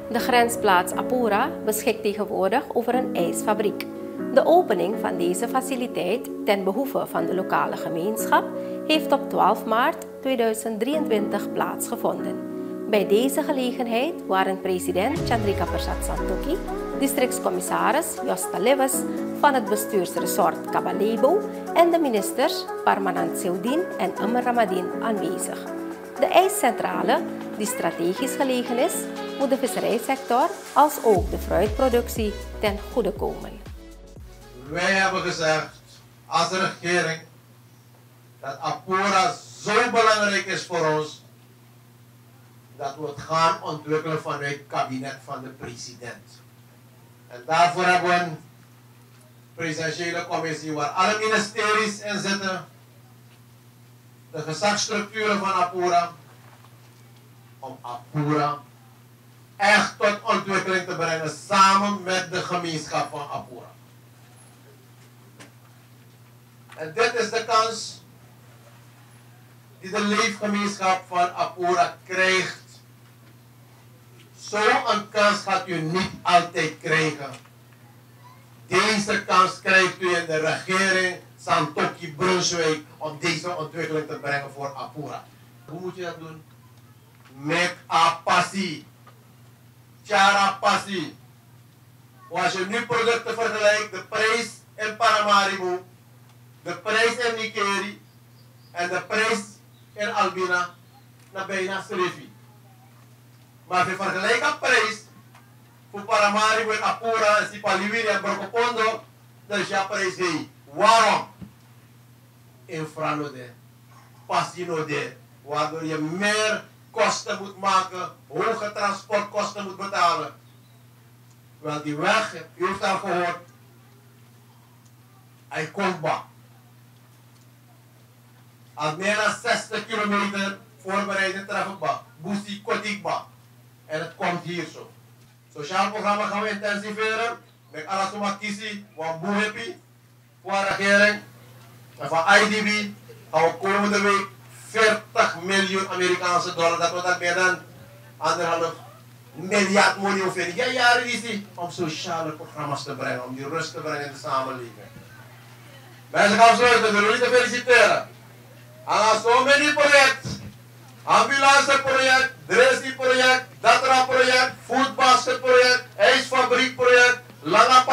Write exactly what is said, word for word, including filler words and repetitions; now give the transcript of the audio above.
De grensplaats Apura beschikt tegenwoordig over een ijsfabriek. De opening van deze faciliteit ten behoeve van de lokale gemeenschap heeft op twaalf maart tweeduizend drieëntwintig plaatsgevonden. Bij deze gelegenheid waren president Chandrika Persat Santokhi, districtscommissaris Josta Lewis van het bestuursresort Kabalebo en de ministers Parmanand Sewdin en Amr Ramadin aanwezig. De ijscentrale, die strategisch gelegen is, moet de visserijsector als ook de fruitproductie ten goede komen. Wij hebben gezegd als regering dat Apura zo belangrijk is voor ons dat we het gaan ontwikkelen vanuit het kabinet van de president. En daarvoor hebben we een presidentiële commissie waar alle ministeries in zitten, de gezagsstructuren van Apura, om Apura echt tot ontwikkeling te brengen samen met de gemeenschap van Apura. En dit is de kans die de leefgemeenschap van Apura krijgt. Zo'n kans gaat u niet altijd krijgen. Deze kans krijgt u in de regering Santokhi Brunswijk om deze ontwikkeling te brengen voor Apura. Hoe moet je dat doen? Met a passie. Chara passie. Als je nu producten vergelijkt, de prijs in Paramaribo, de prijs in Nikeri en de prijs in Albina, naar bijna Srevi. Maar als je vergelijkt de prijs voor Paramaribo en Apura en Sipaliwini en Brokopondo, dan is je prijs heen. Waarom? Infranode, passinode, waardoor je meer kosten moet maken, hoge transportkosten moet betalen. Wel, die weg, u heeft al gehoord, hij komt ba. Al meer dan zestig kilometer voorbereiding treffen ba. Busi Kotikba. En het komt hier zo. Sociaal programma gaan we intensiveren. Met alles om kiezen, van Boehepi, voor de regering. En van I D B gaan we komende week veertig miljoen Amerikaanse dollar, dat we dat meer dan anderhalf miljard miljoen hoeven. Ja, jaren is die om sociale programma's te brengen, om die rust te brengen in de samenleving. Mensen gaan afsluiten, we willen jullie te feliciteren. Aan zo many projecten, ambulanceproject, dressingproject, datra project, foodbasketproject, ijsfabriekproject, lange